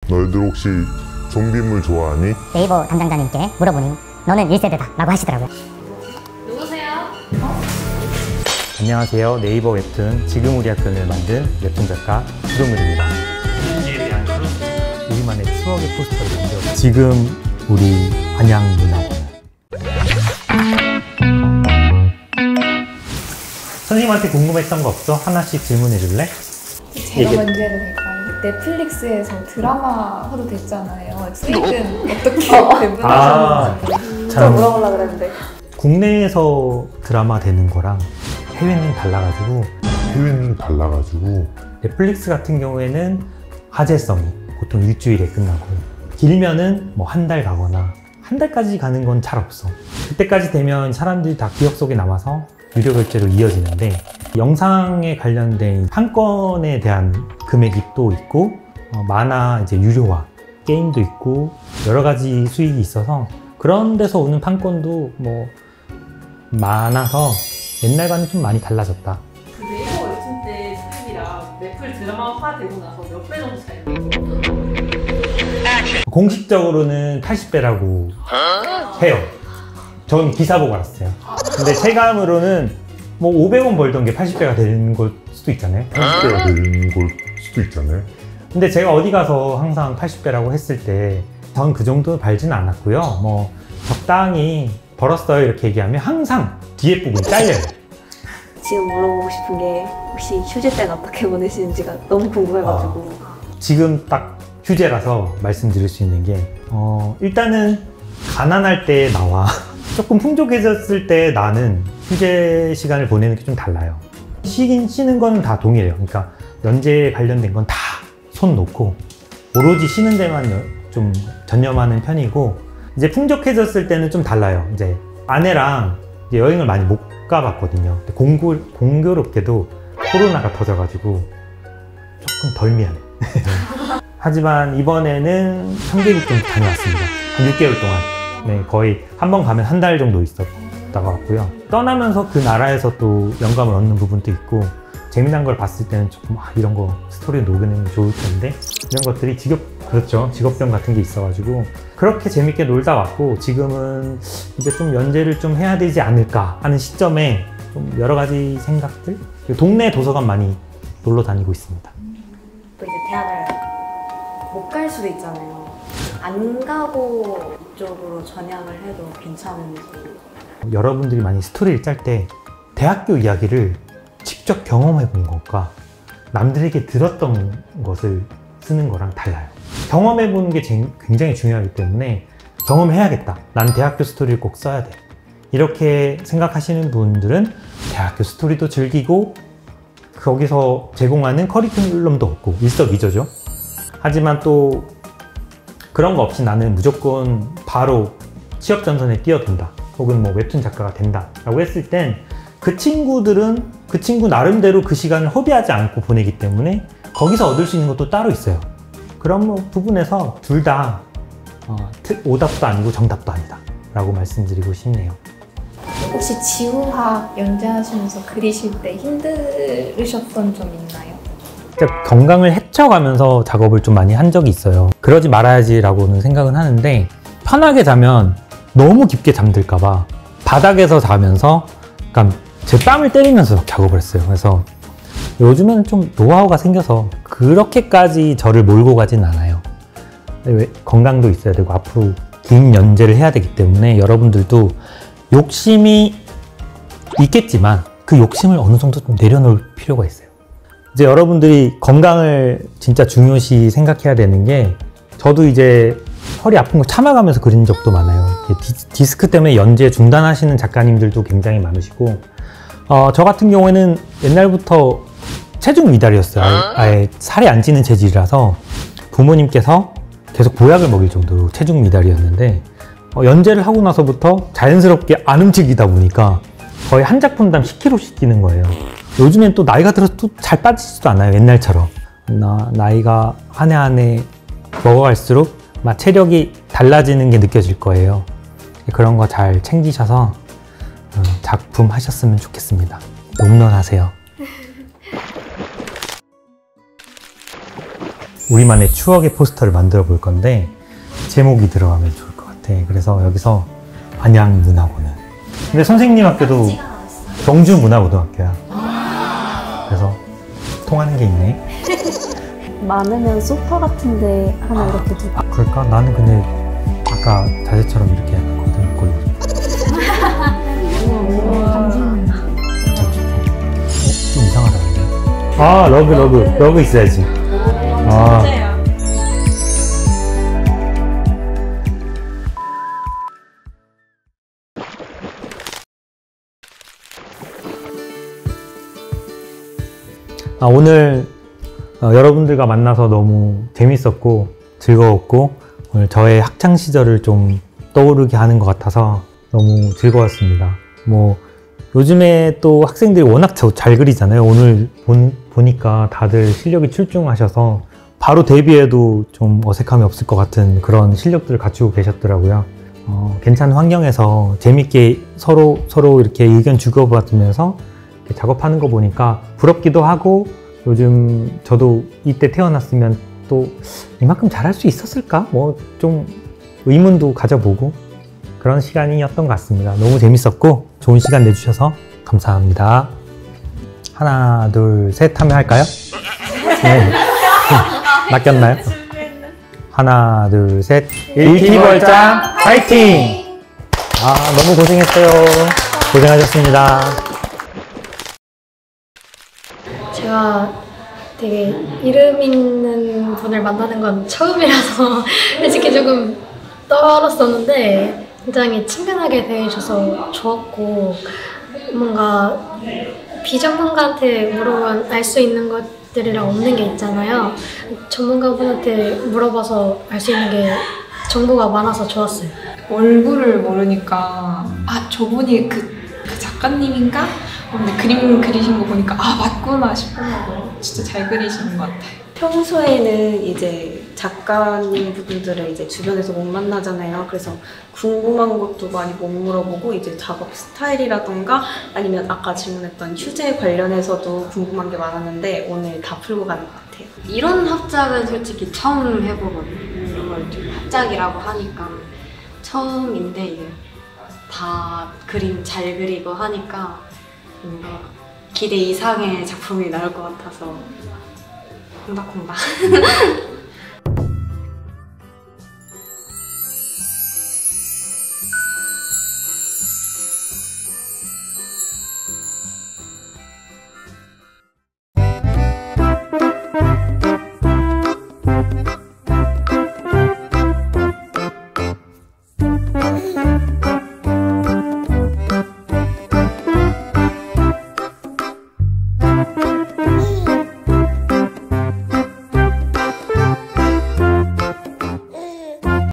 너희들 혹시 좀비물 좋아하니? 네이버 담당자님께 물어보니 너는 1세대다 라고 하시더라고요. 누구세요? 안녕하세요. 네이버 웹툰 지금 우리 학교를 만든 웹툰 작가 구동률입니다. 이에 대한 우리만의 추억의 포스터를 만들어 지금 우리 안양문화원. 선생님한테 궁금했던 거 없어? 하나씩 질문해 줄래? 제가 먼저 해도 될까요? 넷플릭스에서 드라마 하도 됐잖아요. 수익은 어떻게 배분하셨는지 참 물어보려고 그랬는데. 국내에서 드라마 되는 거랑 해외는 달라가지고 넷플릭스 같은 경우에는 화제성이 보통 일주일에 끝나고 길면은 뭐 한 달 가거나 한 달까지 가는 건 잘 없어. 그때까지 되면 사람들이 다 기억 속에 남아서 유료 결제로 이어지는데 영상에 관련된 판권에 대한 금액이 또 있고 만화 이제 유료화 게임도 있고 여러 가지 수익이 있어서 그런 데서 오는 판권도 뭐 많아서 옛날과는 좀 많이 달라졌다. 그 네이버 웹툰 때 수익이랑 넷플 드라마화 되고 나서 몇 배 정도 차이나요? 공식적으로는 80배라고 해요. 전 기사 보고 알았어요. 근데 체감으로는 뭐 500원 벌던 게 80배가 되는 걸 수도 있잖아요. 80배가 되는 걸 수도 있잖아요. 근데 제가 어디 가서 항상 80배라고 했을 때 전 그 정도 벌지는 않았고요. 뭐 적당히 벌었어요 이렇게 얘기하면 항상 뒤에 부분이 잘려요. 지금 물어보고 싶은 게 혹시 휴재 때는 어떻게 보내시는지가 너무 궁금해가지고. 지금 딱 휴재라서 말씀드릴 수 있는 게 일단은 가난할 때 나와 조금 풍족해졌을 때 나는 휴재 시간을 보내는 게 좀 달라요. 쉬는 거는 다 동일해요. 그러니까 연재에 관련된 건 다 손 놓고 오로지 쉬는 데만 좀 전념하는 편이고, 이제 풍족해졌을 때는 좀 달라요. 이제 아내랑 이제 여행을 많이 못 가봤거든요. 공교롭게도 코로나가 터져가지고 조금 덜 미안해. 하지만 이번에는 3개국 정도 다녀왔습니다. 한 6개월 동안. 네, 거의 한 번 가면 한 달 정도 있었다가 왔고요. 떠나면서 그 나라에서 또 영감을 얻는 부분도 있고, 재미난 걸 봤을 때는 조금 이런 거 스토리에 녹여내면 좋을 텐데, 이런 것들이 직업병 같은 게 있어가지고 그렇게 재밌게 놀다 왔고, 지금은 이제 좀 연재를 좀 해야 되지 않을까 하는 시점에 좀 여러 가지 생각들, 동네 도서관 많이 놀러 다니고 있습니다. 또 이제 대학을 못 갈 수도 있잖아요. 안 가고 이쪽으로 전향을 해도 괜찮은지. 여러분들이 많이 스토리를 짤 때 대학교 이야기를 직접 경험해 본 것과 남들에게 들었던 것을 쓰는 거랑 달라요. 경험해 보는 게 굉장히 중요하기 때문에 경험해야겠다. 난 대학교 스토리를 꼭 써야 돼. 이렇게 생각하시는 분들은 대학교 스토리도 즐기고 거기서 제공하는 커리큘럼도 없고 일석이조죠. 하지만 또 그런 거 없이 나는 무조건 바로 취업 전선에 뛰어든다, 혹은 뭐 웹툰 작가가 된다 라고 했을 땐 그 친구들은 그 친구 나름대로 그 시간을 허비하지 않고 보내기 때문에 거기서 얻을 수 있는 것도 따로 있어요. 그런 부분에서 둘 다 오답도 아니고 정답도 아니다 라고 말씀드리고 싶네요. 혹시 지우학 연재하시면서 그리실 때 힘드셨던 점 있나요? 건강을 해쳐가면서 작업을 좀 많이 한 적이 있어요. 그러지 말아야지 라고는 생각은 하는데, 편하게 자면 너무 깊게 잠들까봐 바닥에서 자면서 약간 제 뺨을 때리면서 작업을 했어요. 그래서 요즘에는 좀 노하우가 생겨서 그렇게까지 저를 몰고 가진 않아요. 건강도 있어야 되고 앞으로 긴 연재를 해야 되기 때문에 여러분들도 욕심이 있겠지만 그 욕심을 어느 정도 좀 내려놓을 필요가 있어요. 이제 여러분들이 건강을 진짜 중요시 생각해야 되는 게, 저도 이제 허리 아픈 거 참아가면서 그린 적도 많아요. 디스크 때문에 연재 중단하시는 작가님들도 굉장히 많으시고, 저 같은 경우에는 옛날부터 체중 미달이었어요. 아예 살이 안 찌는 체질이라서 부모님께서 계속 보약을 먹일 정도로 체중 미달이었는데, 연재를 하고 나서부터 자연스럽게 안 움직이다 보니까 거의 한 작품당 10kg씩 찌는 거예요. 요즘엔 또 나이가 들어서 또 잘 빠지지도 않아요. 옛날처럼. 나이가 한 해 한 해 먹어갈수록 막 체력이 달라지는 게 느껴질 거예요. 그런 거 잘 챙기셔서 작품 하셨으면 좋겠습니다. 홈런하세요. 우리만의 추억의 포스터를 만들어 볼 건데 제목이 들어가면 좋을 것 같아. 그래서 여기서 안양문화고는, 근데 선생님 학교도 경주문화고등학교야. 그래서 통하는 게 있네. 많으면 소파 같은데 하나 이렇게 두고. 아, 그럴까? 나는 근데 아까 자세처럼 이렇게 약간 거든 걸로 좀 이상하다 근데. 아, 러그 있어야지. 아, 오늘 여러분들과 만나서 너무 재밌었고 즐거웠고, 오늘 저의 학창 시절을 좀 떠오르게 하는 것 같아서 너무 즐거웠습니다. 뭐 요즘에 또 학생들이 워낙 잘 그리잖아요. 오늘 보니까 다들 실력이 출중하셔서 바로 데뷔해도 좀 어색함이 없을 것 같은 그런 실력들을 갖추고 계셨더라고요. 괜찮은 환경에서 재밌게 서로 이렇게 의견 주고받으면서 이렇게 작업하는 거 보니까 부럽기도 하고, 요즘 저도 이때 태어났으면 또 이만큼 잘할 수 있었을까? 뭐 좀 의문도 가져보고 그런 시간이었던 것 같습니다. 너무 재밌었고 좋은 시간 내주셔서 감사합니다. 하나, 둘, 셋 하면 할까요? 네. 낚였나요? 하나, 둘, 셋. 일기벌장 파이팅! 너무 고생했어요. 고생하셨습니다. 제가 되게 이름 있는 분을 만나는 건 처음이라서 솔직히 조금 떨었었는데 굉장히 친근하게 대해주셔서 좋았고, 뭔가 비전문가한테 물어보면 알 수 있는 것들이랑 없는 게 있잖아요. 전문가분한테 물어봐서 알 수 있는 게 정보가 많아서 좋았어요. 얼굴을 모르니까 저분이 그 작가님인가? 근데 그림 그리신 거 보니까 맞구나 싶어서 진짜 잘 그리시는 것 같아요. 평소에는 이제 작가님 분들을 이제 주변에서 못 만나잖아요. 그래서 궁금한 것도 많이 못 물어보고, 이제 작업 스타일이라던가 아니면 아까 질문했던 휴재 관련해서도 궁금한 게 많았는데 오늘 다 풀고 가는 것 같아요. 이런 합작은 솔직히 처음 해보거든요. 이런 걸 좀 합작이라고 하니까 처음인데, 이게 다 그림 잘 그리고 하니까 뭔가 기대 이상의 작품이 나올 것 같아서 콩닥콩닥.